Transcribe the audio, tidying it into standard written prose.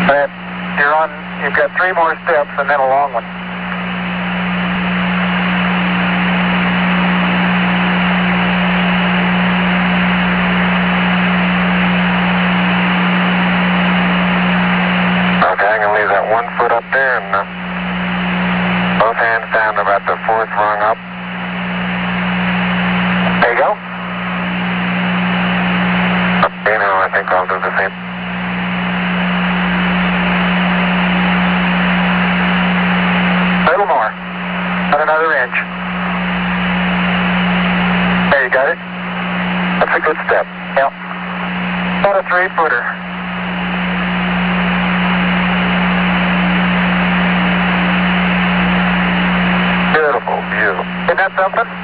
But you've got 3 more steps and then a long one. Okay, I'm going to leave that 1 foot up there and both hands down to about the 4th rung up. There you go. Okay, now I think I'll do the same. A little more. About another inch. There, you got it? That's a good step. Yep. About a 3-footer. Beautiful, beautiful. Isn't that something?